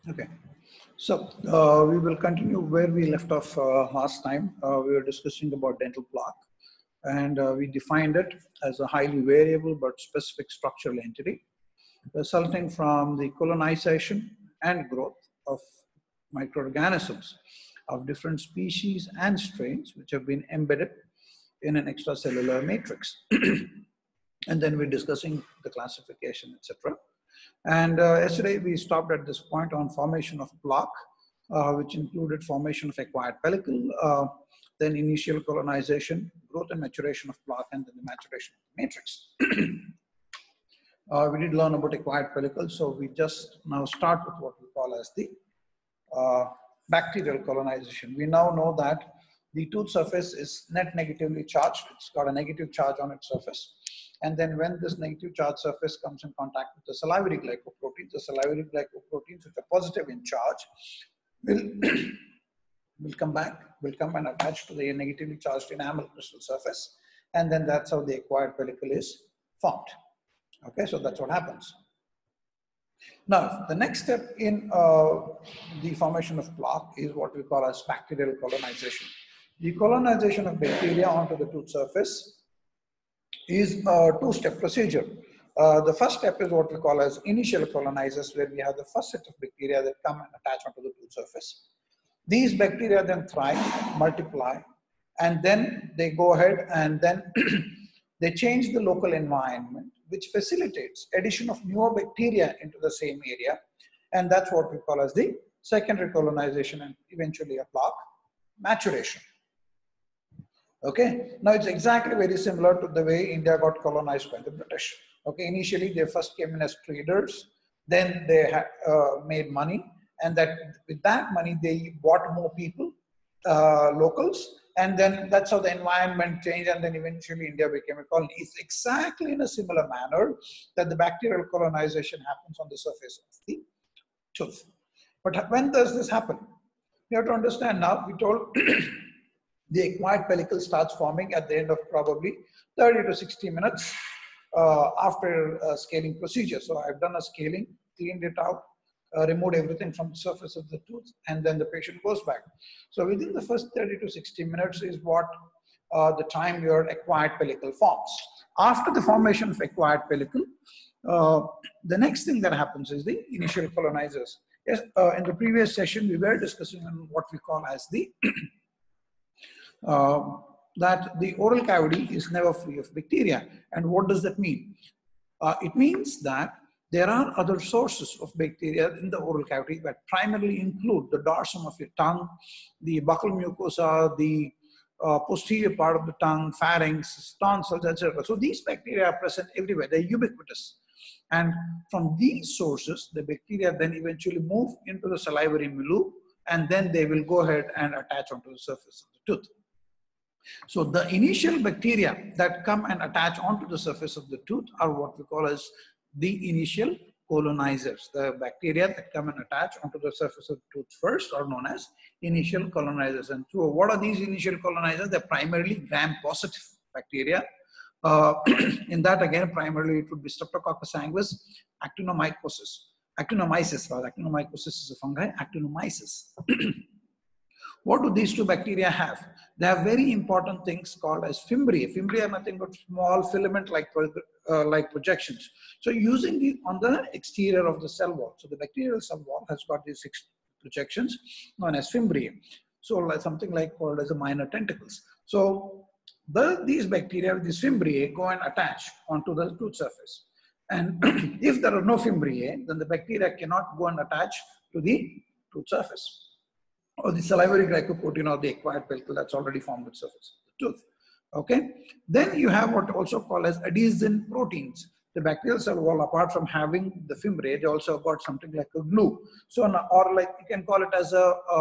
Okay, so we will continue where we left off last time. We were discussing about dental plaque, and we defined it as a highly variable but specific structural entity resulting from the colonization and growth of microorganisms of different species and strains which have been embedded in an extracellular matrix. And then we're discussing the classification, etc. And yesterday we stopped at this point on formation of plaque, which included formation of acquired pellicle, then initial colonization, growth and maturation of plaque, and then the maturation of the matrix. We did learn about acquired pellicle, so we just now start with what we call as the bacterial colonization. We now know that the tooth surface is net negatively charged. It's got a negative charge on its surface. And then when this negative charge surface comes in contact with the salivary glycoproteins, which are positive in charge, will come and attach to the negatively charged enamel crystal surface. And then that's how the acquired pellicle is formed. Okay, so that's what happens. Now, the next step in the formation of plaque is what we call as bacterial colonization. The colonization of bacteria onto the tooth surface is a two-step procedure. The first step is what we call as initial colonizers, where we have the first set of bacteria that come and attach onto the tooth surface. These bacteria then thrive, multiply, and then they go ahead and then they change the local environment, which facilitates addition of newer bacteria into the same area. And that's what we call as the secondary colonization and eventually a plaque maturation. Okay, now it's exactly very similar to the way India got colonized by the British. Okay, initially they first came in as traders, then they made money, and that with that money they bought more people, locals, and then that's how the environment changed, and then eventually India became a colony. It's exactly in a similar manner that the bacterial colonization happens on the surface of the tooth. But when does this happen? You have to understand now, we told the acquired pellicle starts forming at the end of probably 30 to 60 minutes after a scaling procedure. So I've done a scaling, cleaned it out, removed everything from the surface of the tooth, and then the patient goes back. So within the first 30 to 60 minutes is what the time your acquired pellicle forms. After the formation of acquired pellicle, the next thing that happens is the initial colonizers. Yes, in the previous session, we were discussing on what we call as the that the oral cavity is never free of bacteria. And what does that mean? It means that there are other sources of bacteria in the oral cavity that primarily include the dorsum of your tongue, the buccal mucosa, the posterior part of the tongue, pharynx, tonsils, etc. So these bacteria are present everywhere. They're ubiquitous. And from these sources, the bacteria then eventually move into the salivary milieu, and then they will go ahead and attach onto the surface of the tooth. So the initial bacteria that come and attach onto the surface of the tooth are what we call as the initial colonizers. The bacteria that come and attach onto the surface of the tooth first are known as initial colonizers. And so what are these initial colonizers? They're primarily gram-positive bacteria. In that again, primarily it would be Streptococcus sanguis, actinomycosis. Actinomyces is a fungi, actinomyces. What do these two bacteria have? They have very important things called as fimbriae. Fimbriae are nothing but small filament-like projections. So using these on the exterior of the cell wall. So the bacterial cell wall has got these 6 projections known as fimbriae. So like something like called as a minor tentacles. So these bacteria with these fimbriae go and attach onto the tooth surface. And if there are no fimbriae, then the bacteria cannot go and attach to the tooth surface, or the salivary glycoprotein or the acquired pellicle that's already formed on the surface of the tooth. Okay. Then you have what also called as adhesion proteins. The bacterial cell wall, apart from having the fimbriae, they also have got something like a glue. So, or like you can call it as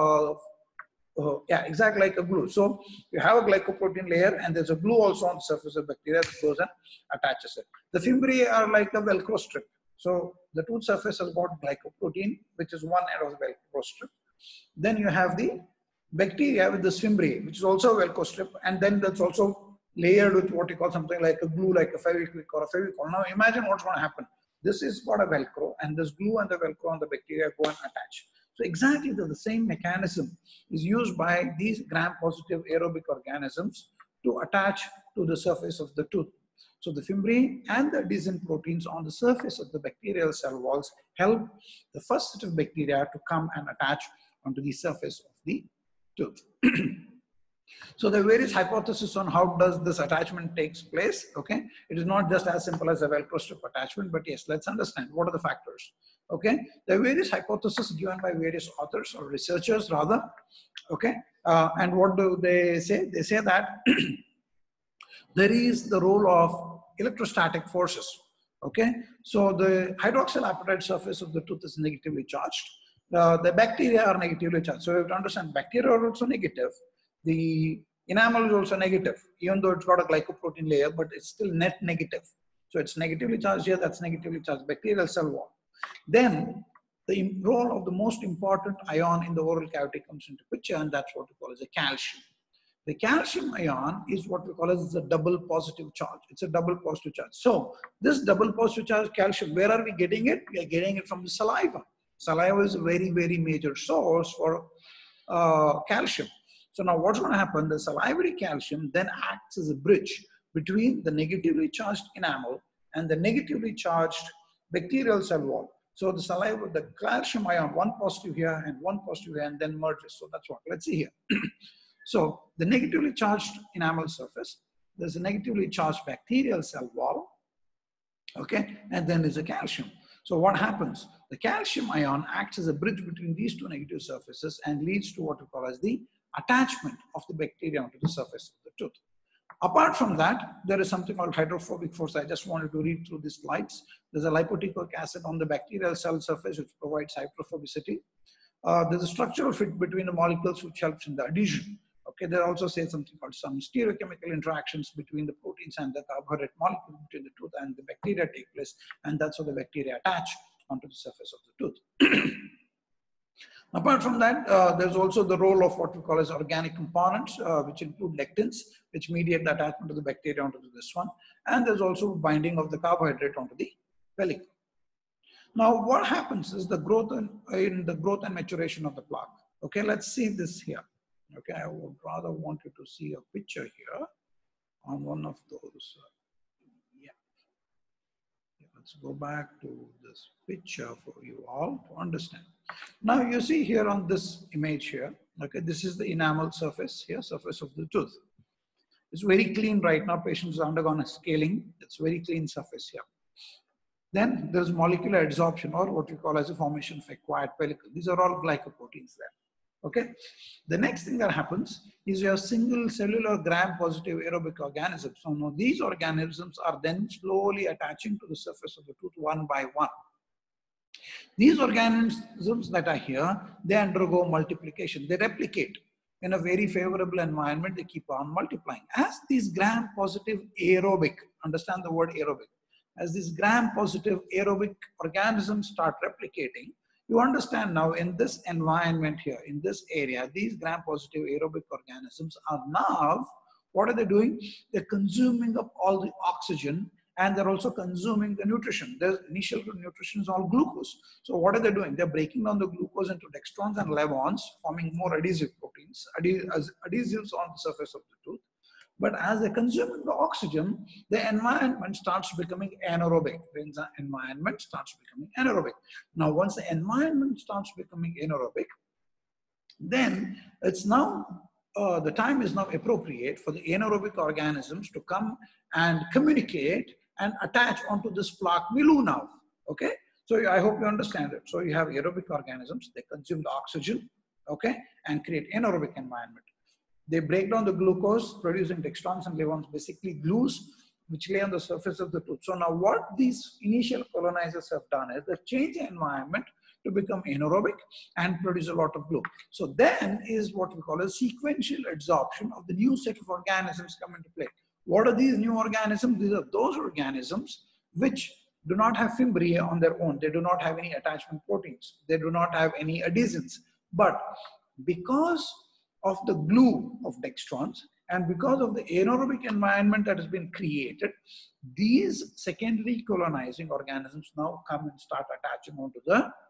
yeah, exactly like a glue. So you have a glycoprotein layer, and there's a glue also on the surface of bacteria that goes and attaches it. The fimbriae are like a Velcro strip. So the tooth surface has got glycoprotein, which is one end of the Velcro strip. Then you have the bacteria with the fimbriae, which is also a Velcro strip, and then that's also layered with what you call something like a glue, like a Fevikwik or a Fevicol. Now imagine what's going to happen. This is got a Velcro, and this glue and the Velcro on the bacteria go and attach. So exactly the same mechanism is used by these gram-positive aerobic organisms to attach to the surface of the tooth. So the fimbriae and the adhesion proteins on the surface of the bacterial cell walls help the first set of bacteria to come and attach onto the surface of the tooth. So there are various hypotheses on how does this attachment takes place, okay? It is not just as simple as a Velcro strip attachment, but yes, let's understand what are the factors, okay? There are various hypotheses given by various authors or researchers rather, okay? And what do they say? They say that there is the role of electrostatic forces, okay? So the hydroxyl apatite surface of the tooth is negatively charged. The bacteria are negatively charged. So you have to understand bacteria are also negative. The enamel is also negative, even though it's got a glycoprotein layer, but it's still net negative. So it's negatively charged here, that's negatively charged bacterial cell wall. Then the role of the most important ion in the oral cavity comes into picture, and that's what we call as a calcium. The calcium ion is what we call as a double positive charge. It's a double positive charge. So this double positive charge calcium, where are we getting it? We are getting it from the saliva. Saliva is a very, very major source for calcium. So now what's going to happen? The salivary calcium then acts as a bridge between the negatively charged enamel and the negatively charged bacterial cell wall. So the saliva, the calcium ion, one positive here and one positive here, and then merges. So that's what, let's see here. So the negatively charged enamel surface, there's a negatively charged bacterial cell wall, okay, and then there's a calcium. So what happens? The calcium ion acts as a bridge between these two negative surfaces and leads to what we call as the attachment of the bacteria onto the surface of the tooth. Apart from that, there is something called hydrophobic force. I just wanted to read through these slides. There's a lipotecoic acid on the bacterial cell surface which provides hydrophobicity. There's a structural fit between the molecules which helps in the adhesion. Okay, they also say something called some stereochemical interactions between the proteins and the carbohydrate molecule between the tooth and the bacteria take place, and that's how the bacteria attach onto the surface of the tooth. Apart from that, there's also the role of what we call as organic components, which include lectins, which mediate the attachment of the bacteria onto this one, and there's also binding of the carbohydrate onto the pellicle. Now, what happens is the growth in the growth and maturation of the plaque. Okay, let's see this here. Okay, I would rather want you to see a picture here on one of those. Yeah. Let's go back to this picture for you all to understand. Now you see here on this image here, okay, this is the enamel surface here, surface of the tooth. It's very clean right now. Patients have undergone a scaling. It's very clean surface here. Then there's molecular adsorption, or what we call as a formation of acquired pellicle. These are all glycoproteins there. Okay. The next thing that happens is you have single cellular gram-positive aerobic organisms. So now these organisms are then slowly attaching to the surface of the tooth one by one. These organisms that are here, they undergo multiplication. They replicate in a very favorable environment. They keep on multiplying. As these gram-positive aerobic, understand the word aerobic, as these gram-positive aerobic organisms start replicating, you understand now in this environment here, in this area, these gram-positive aerobic organisms are now, what are they doing? They're consuming up all the oxygen, and they're also consuming the nutrition. The initial nutrition is all glucose. So what are they doing? They're breaking down the glucose into dextrons and levons, forming more adhesive proteins, adhesives on the surface of the tooth. But as they consume the oxygen, the environment starts becoming anaerobic. The environment starts becoming anaerobic. Now, once the environment starts becoming anaerobic, then it's now, the time is now appropriate for the anaerobic organisms to come and communicate and attach onto this plaque milieu now. Okay? So I hope you understand it. So you have aerobic organisms, they consume the oxygen, okay, and create anaerobic environment. They break down the glucose, producing dextrons and levons, basically glues, which lay on the surface of the tooth. So now what these initial colonizers have done is they've changed the environment to become anaerobic and produce a lot of glue. So then is what we call a sequential adsorption of the new set of organisms come into play. What are these new organisms? These are those organisms which do not have fimbriae on their own. They do not have any attachment proteins. They do not have any adhesins. But because of the glue of dextrons and because of the anaerobic environment that has been created, these secondary colonizing organisms now come and start attaching onto the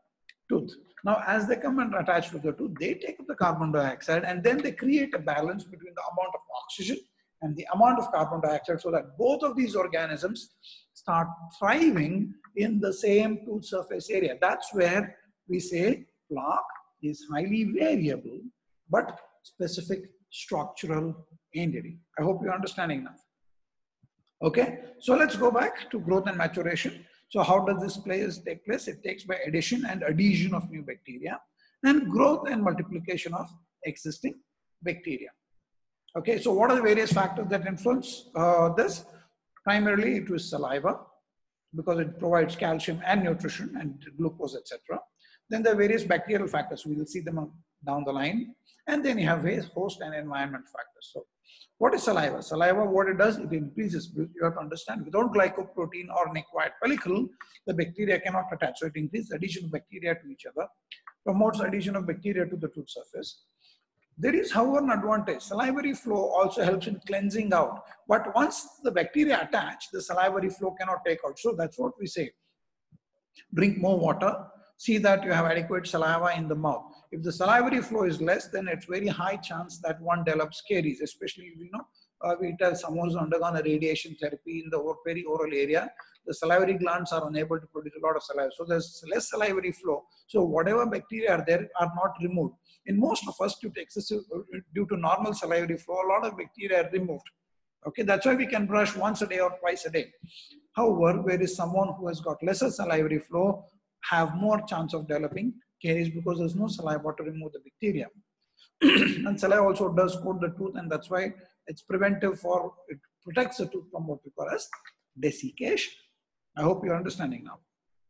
tooth. Now, as they come and attach to the tooth, they take up the carbon dioxide and then they create a balance between the amount of oxygen and the amount of carbon dioxide so that both of these organisms start thriving in the same tooth surface area. That's where we say plaque is highly variable but specific structural entity. I hope you're understanding now. Okay, so let's go back to growth and maturation. So how does this take place? It takes by addition and adhesion of new bacteria and growth and multiplication of existing bacteria. Okay, so what are the various factors that influence this? Primarily, it was saliva because it provides calcium and nutrition and glucose, etc. Then there are various bacterial factors. We will see them down the line. And then you have various host and environment factors. So what is saliva? Saliva, what it does, it increases, you have to understand, without glycoprotein or an acquired pellicle, the bacteria cannot attach. So it increases addition of bacteria to each other, promotes addition of bacteria to the tooth surface. There is, however, an advantage. Salivary flow also helps in cleansing out. But once the bacteria attach, the salivary flow cannot take out. So that's what we say. Drink more water. See that you have adequate saliva in the mouth. If the salivary flow is less, then it's very high chance that one develops caries, especially, we tell someone who's undergone a radiation therapy in the perioral area, the salivary glands are unable to produce a lot of saliva. So there's less salivary flow. So whatever bacteria are there are not removed. In most of us, due to normal salivary flow, a lot of bacteria are removed. Okay, that's why we can brush once a day or twice a day. However, where is someone who has got lesser salivary flow have more chance of developing caries because there's no saliva to remove the bacteria. And saliva also does coat the tooth, and that's why it's preventive it protects the tooth from what we call as desiccation. I hope you're understanding now.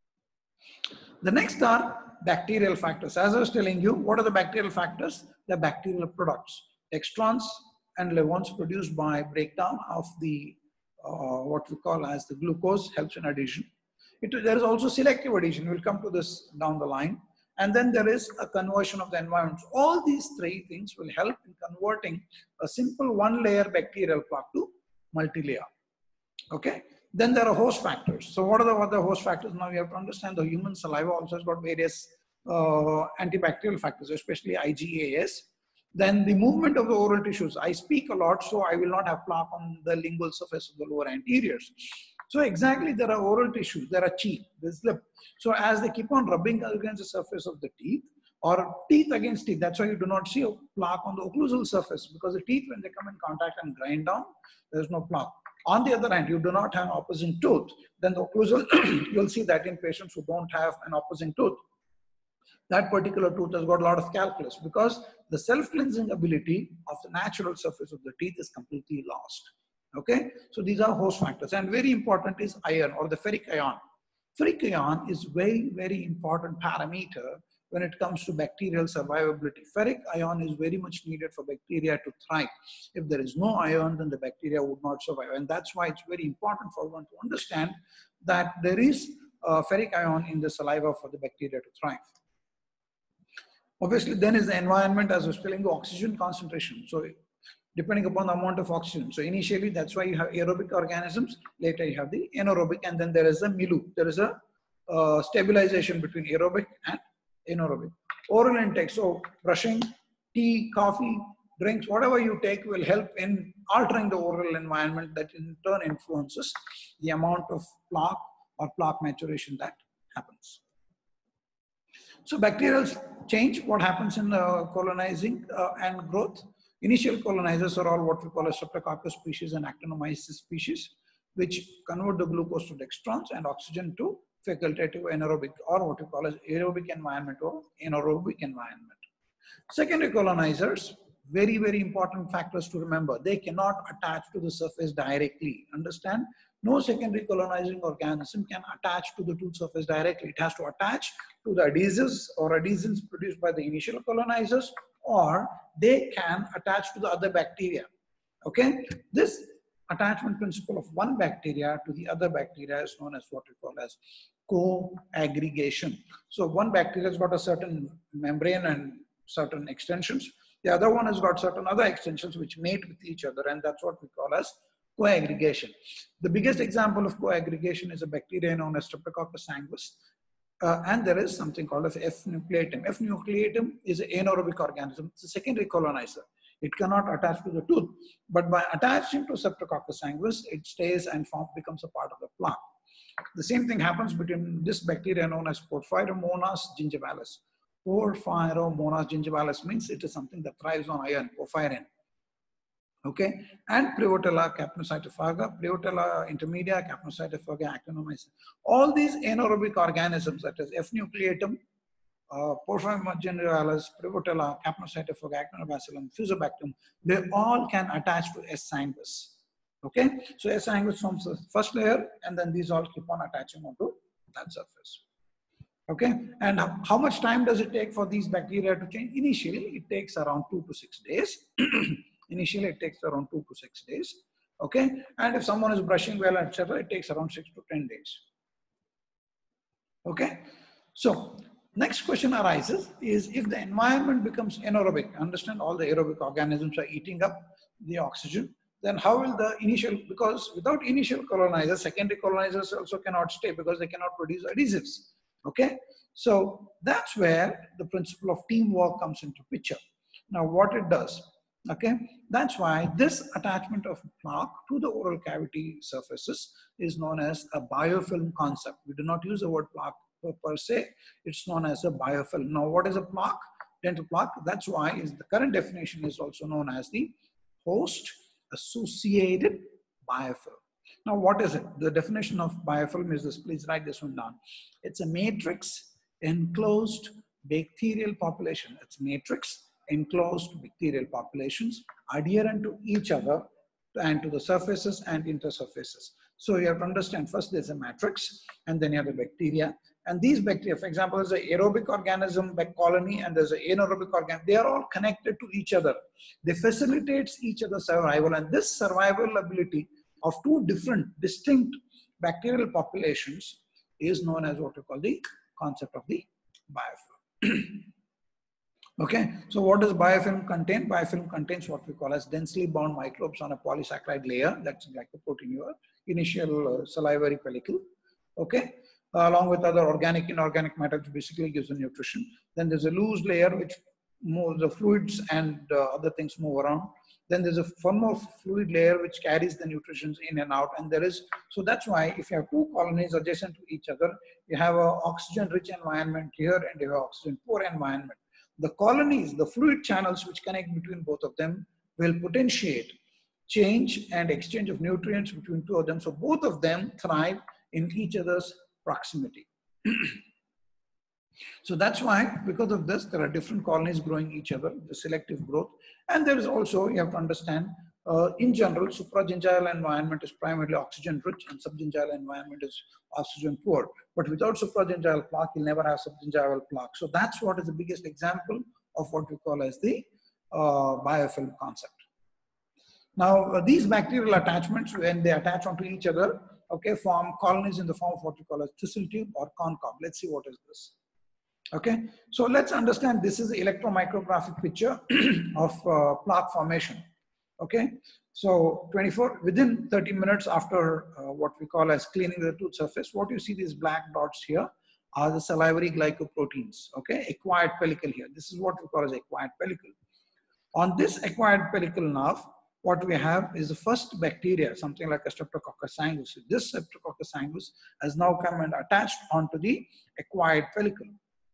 The next are bacterial factors. As I was telling you, what are the bacterial factors? The bacterial products, extrons and levons produced by breakdown of the what we call as the glucose helps in addition. There is also selective addition. We'll come to this down the line. And then there is a conversion of the environment. All these three things will help in converting a simple one-layer bacterial plaque to multi-layer. Okay. Then there are host factors. So what are the other host factors? Now you have to understand the human saliva also has got various antibacterial factors, especially IgAs. Then the movement of the oral tissues. I speak a lot, so I will not have plaque on the lingual surface of the lower anteriors. So exactly, there are oral tissues, there are cheek, there's lip. So as they keep on rubbing against the surface of the teeth, or teeth against teeth, that's why you do not see a plaque on the occlusal surface, because the teeth, when they come in contact and grind down, there's no plaque. On the other hand, you do not have an opposing tooth, then the occlusal, you'll see that in patients who don't have an opposing tooth, that particular tooth has got a lot of calculus because the self-cleansing ability of the natural surface of the teeth is completely lost. Okay, so these are host factors, and very important is iron or the ferric ion. Ferric ion is very, very important parameter when it comes to bacterial survivability. Ferric ion is very much needed for bacteria to thrive. If there is no iron, then the bacteria would not survive, and that's why it's very important for one to understand that there is ferric ion in the saliva for the bacteria to thrive. Obviously, then is the environment, as I was telling you, oxygen concentration. So depending upon the amount of oxygen. So initially, that's why you have aerobic organisms. Later, you have the anaerobic, and then there is a milieu. There is a stabilization between aerobic and anaerobic. Oral intake. So brushing, tea, coffee, drinks, whatever you take will help in altering the oral environment that in turn influences the amount of plaque or plaque maturation that happens. So bacterial change, what happens in colonizing and growth? Initial colonizers are all what we call as Streptococcus species and Actinomyces species, which convert the glucose to dextrons and oxygen to facultative anaerobic, or what we call as aerobic environment or anaerobic environment. Secondary colonizers, very, very important factors to remember. They cannot attach to the surface directly. Understand? No secondary colonizing organism can attach to the tooth surface directly. It has to attach to the adhesives or adhesins produced by the initial colonizers, or they can attach to the other bacteria. Okay? This attachment principle of one bacteria to the other bacteria is known as what we call as co-aggregation. So one bacteria has got a certain membrane and certain extensions. The other one has got certain other extensions which mate with each other, and that's what we call as co-aggregation. The biggest example of co-aggregation is a bacteria known as Streptococcus sanguis. And there is something called as F nucleatum. F nucleatum is an anaerobic organism. It's a secondary colonizer. It cannot attach to the tooth, but by attaching to Streptococcus sanguis, it stays and becomes a part of the plaque. The same thing happens between this bacteria known as Porphyromonas gingivalis. Porphyromonas gingivalis means it is something that thrives on iron, porphyrin. Okay, and Prevotella capnocytophaga, Prevotella intermedia, capnocytophaga, actinomyces. All these anaerobic organisms, that is F nucleatum, Porphyromonas gingivalis, Prevotella, capnocytophaga, actinobacillum, fusobacterium, they all can attach to S. sanguis. Okay, so S. sanguis forms the first layer, and then these all keep on attaching onto that surface. Okay, and how much time does it take for these bacteria to change? Initially, it takes around 2 to 6 days. Initially, it takes around 2 to 6 days. Okay, and if someone is brushing well, etc., it takes around 6 to 10 days. Okay, so next question arises is if the environment becomes anaerobic, understand all the aerobic organisms are eating up the oxygen, then how will the initial, because without initial colonizers, secondary colonizers also cannot stay because they cannot produce adhesives. Okay, so that's where the principle of teamwork comes into picture. Now what it does, okay, that's why this attachment of plaque to the oral cavity surfaces is known as a biofilm concept. We do not use the word plaque per se, it's known as a biofilm. Now what is a plaque? Dental plaque, that's why is the current definition is also known as the host associated biofilm. Now, what is it? The definition of biofilm is this. Please write this one down. It's a matrix enclosed bacterial population. It's matrix enclosed bacterial populations adherent to each other and to the surfaces and intersurfaces. So you have to understand, first there's a matrix, and then you have the bacteria. And these bacteria, for example, there's an aerobic organism colony and there's an anaerobic organism. They are all connected to each other. They facilitate each other's survival, and this survival ability of two different distinct bacterial populations is known as what we call the concept of the biofilm. Okay, so what does biofilm contain? Biofilm contains what we call as densely bound microbes on a polysaccharide layer, that's like the protein, your initial salivary pellicle. Okay, along with other organic, inorganic matter, which basically gives the nutrition. Then there's a loose layer which moves the fluids and other things move around. Then there's a one more fluid layer which carries the nutrition in and out. And there is, so that's why if you have two colonies adjacent to each other, you have an oxygen-rich environment here and you have oxygen-poor environment. The colonies, the fluid channels which connect between both of them will potentiate change and exchange of nutrients between two of them. So both of them thrive in each other's proximity. So that's why, because of this, there are different colonies growing each other, the selective growth. And there is also, you have to understand, in general, supragingival environment is primarily oxygen rich and subgingival environment is oxygen poor. But without supragingival plaque, you'll never have subgingival plaque. So that's what is the biggest example of what we call as the biofilm concept. Now, these bacterial attachments, when they attach onto each other, okay, form colonies in the form of what we call as thistle tube or corn cob. Let's see what is this. Okay, so let's understand this is the electromicrographic picture of plaque formation. Okay, so within 30 minutes after what we call as cleaning the tooth surface, what you see these black dots here are the salivary glycoproteins. Okay, acquired pellicle here. This is what we call as acquired pellicle. On this acquired pellicle now, what we have is the first bacteria, something like a Streptococcus sanguis. This Streptococcus sanguis has now come and attached onto the acquired pellicle.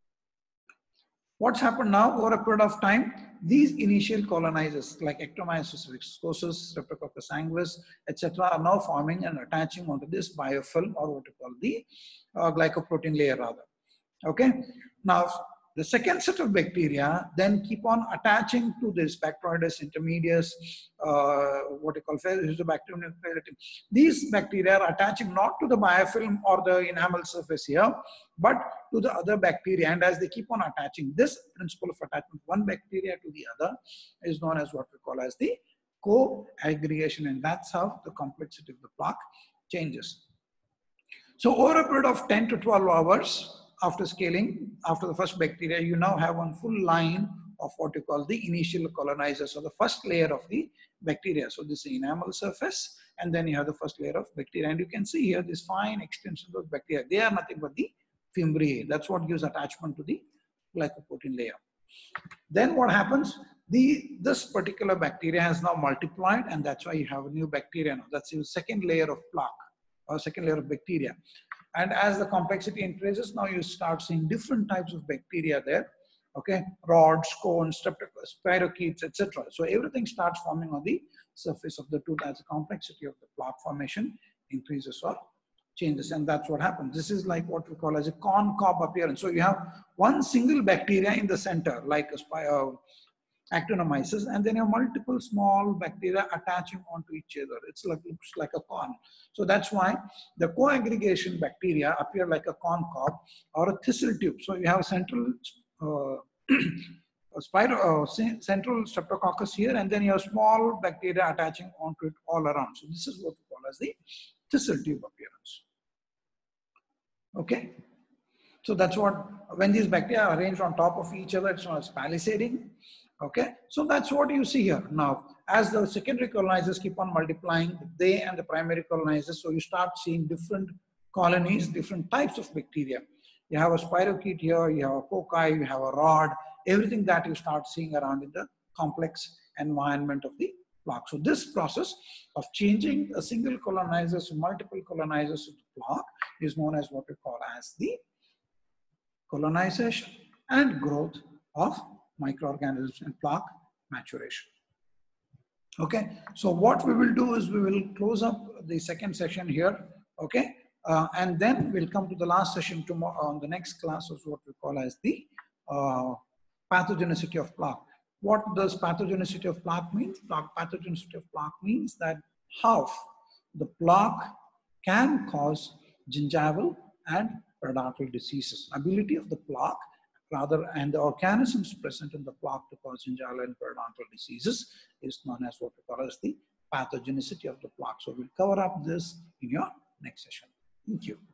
What's happened now over a period of time? These initial colonizers like Ectomyces viscosus, Streptococcus sanguis, etc., are now forming and attaching onto this biofilm, or what we call the glycoprotein layer rather. Okay. Now the second set of bacteria then keep on attaching to this Bacteroides intermedius, what we call Fusobacterium nucleatum. These bacteria are attaching not to the biofilm or the enamel surface here, but to the other bacteria. And as they keep on attaching, this principle of attachment, one bacteria to the other, is known as what we call as the co-aggregation. And that's how the complexity of the plaque changes. So over a period of 10 to 12 hours, after scaling, after the first bacteria, you now have one full line of what you call the initial colonizers, so the first layer of the bacteria. So this is the enamel surface, and then you have the first layer of bacteria. And you can see here this fine extensions of bacteria. They are nothing but the fimbriae. That's what gives attachment to the glycoprotein layer. Then what happens? This particular bacteria has now multiplied, and that's why you have a new bacteria now. That's your second layer of plaque, or second layer of bacteria. And as the complexity increases, now you start seeing different types of bacteria there. Okay, rods, cones, spirochetes, etc. So everything starts forming on the surface of the tooth as the complexity of the plaque formation increases or changes, and that's what happens. This is like what we call as a corn cob appearance. So you have one single bacteria in the center, like a actinomyces, and then you have multiple small bacteria attaching onto each other. It's like, looks like a corn. So that's why the co-aggregation bacteria appear like a corn cob or a thistle tube. So you have a central central streptococcus here, and then you have small bacteria attaching onto it all around. So this is what we call as the thistle tube appearance. Okay, so that's what, when these bacteria are arranged on top of each other, it's known as palisading. Okay, so that's what you see here. Now, as the secondary colonizers keep on multiplying, they and the primary colonizers, so you start seeing different colonies, different types of bacteria. You have a spirochete here, you have a cocci, you have a rod, everything that you start seeing around in the complex environment of the plaque. So this process of changing a single colonizer to multiple colonizers of the plaque is known as what we call as the colonization and growth of microorganisms in plaque maturation. Okay, so what we will do is we will close up the second session here. Okay, and then we'll come to the last session tomorrow on the next class, of what we call as the pathogenicity of plaque. What does pathogenicity of plaque mean? Pathogenicity of plaque means that how the plaque can cause gingival and periodontal diseases. Ability of the plaque, rather, and the organisms present in the plaque to cause gingival and periodontal diseases is known as what we call as the pathogenicity of the plaque. So we'll cover up this in your next session. Thank you.